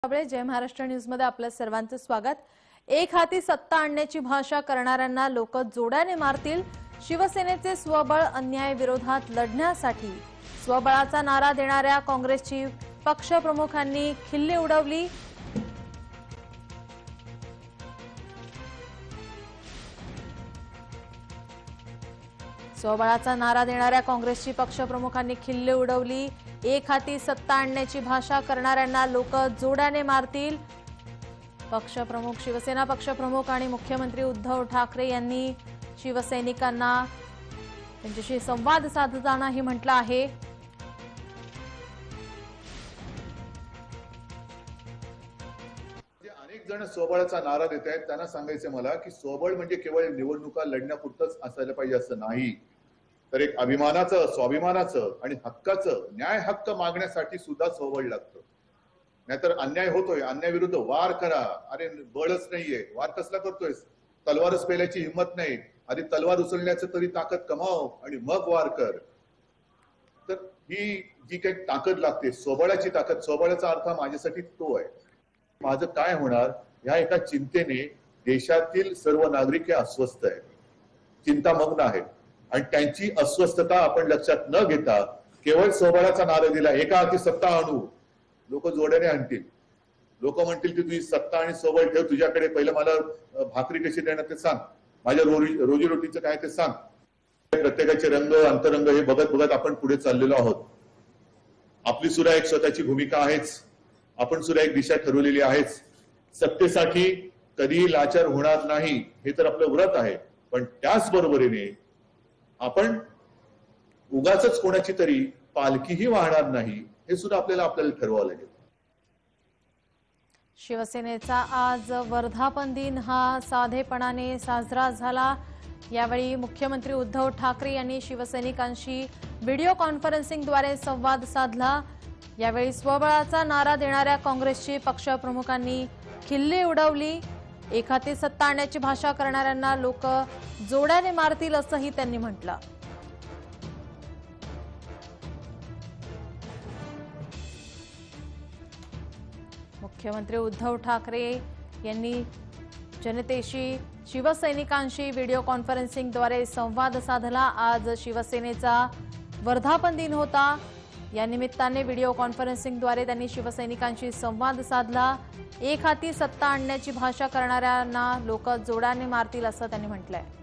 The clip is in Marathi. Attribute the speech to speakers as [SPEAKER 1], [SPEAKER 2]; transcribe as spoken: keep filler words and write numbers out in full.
[SPEAKER 1] जय महाराष्ट्र न्यूज मध्ये आपल्या सर्वांचं स्वागत। एक हाती सत्ता आणण्याची भाषा करणाऱ्यांना लोक जोड्याने मारतील। शिवसेनेचे स्वबळ अन्याय विरोधात लढण्यासाठी स्वबळाचा नारा देणाऱ्या काँग्रेसची पक्षप्रमुखांनी खिल्ली उडवली। स्वबळाचा नारा देणाऱ्या काँग्रेसची पक्षप्रमुखांनी खिल्ली उडवली। एक हाती सत्ता आणण्याची भाषा करणाऱ्यांना लोक जोड्याने मारतील। पक्षप्रमुख शिवसेना पक्षप्रमुख आणि मुख्यमंत्री उद्धव ठाकरे यांनी शिवसैनिकांना त्यांच्याशी संवाद साधतानाही म्हटलं आहे।
[SPEAKER 2] अनेक जण स्वबळाचा नारा देत आहेत, त्यांना सांगायचे मला की स्वबळ म्हणजे केवळ निवडणुका लढण्यापुरतच असायला पाहिजे असं नाही, तर एक अभिमानाचं, स्वाभिमानाचं आणि हक्काचं न्याय हक्क मागण्यासाठी सुद्धा स्वबळ लागतं। नाहीतर अन्याय होतोय, अन्याय विरुद्ध वार करा। अरे बळच नाहीये, वार कसला करतोयस? तलवारच पेल्याची हिंमत नाही, आधी तलवार उचलण्याचं तरी ताकद कमाव आणि मग वार कर। तर ही जी काही ताकद लागते, स्वबळाची ताकद, स्वबळाचा अर्थ माझ्यासाठी तो आहे। माझं काय होणार ह्या एका चिंतेने देशातील सर्व नागरिक हे अस्वस्थ आहेत, चिंतामग्न आहेत आणि त्यांची अस्वस्थता आपण लक्षात न घेता केवळ स्वबळाचा नारा दिला, एका हाती सत्ता आणू, लोक जोड्याने आणतील। लोक म्हणतील की तुझी सत्ता आणि स्वबळ ठेव तुझ्याकडे, पहिलं मला भाकरी कशी देणार ते सांग, माझ्या रोजी रोटीचं काय ते सांग। प्रत्येकाचे रंग अंतरंग हे बघत बघत आपण पुढे चाललेलो आहोत। आपली सुद्धा एक स्वतःची भूमिका आहेच, आपण सुद्धा एक दिशा ठरवलेली आहेच। सत्तेसाठी कधीही लाचार होणार नाही हे तर आपलं व्रत आहे, पण त्याच बरोबरीने आपण उगाचच कोणाची तरी पालखीही वाहणार नाही हे सुद्धा आपल्याला आपल्याला ठरवावं लागेल।
[SPEAKER 1] शिवसेनेचा आज वर्धापन दिन हा साधेपणाने साजरा झाला। यावेळी मुख्यमंत्री उद्धव ठाकरे यांनी शिवसैनिकांशी व्हिडिओ कॉन्फरन्सिंगद्वारे संवाद साधला। यावेळी स्वबळाचा नारा देणाऱ्या काँग्रेसची पक्षप्रमुखांनी खिल्ली उडवली। एक हाती सत्ता आणण्याची भाषा करणाऱ्यांना लोक जोड्याने मारतील असंही त्यांनी म्हटलं। मुख्यमंत्री उद्धव ठाकरे यांनी जनतेशी, शिवसैनिकांशी व्हिडिओ कॉन्फरन्सिंगद्वारे संवाद साधला। आज शिवसेनेचा वर्धापन दिन होता, या निमित्ताने व्हिडिओ कॉन्फरन्सिंगद्वारे त्यांनी शिवसैनिकांशी संवाद साधला। एक हाती सत्ता आणण्याची भाषा करणाऱ्यांना लोक जोड्याने मारतील असं त्यांनी म्हटलंय।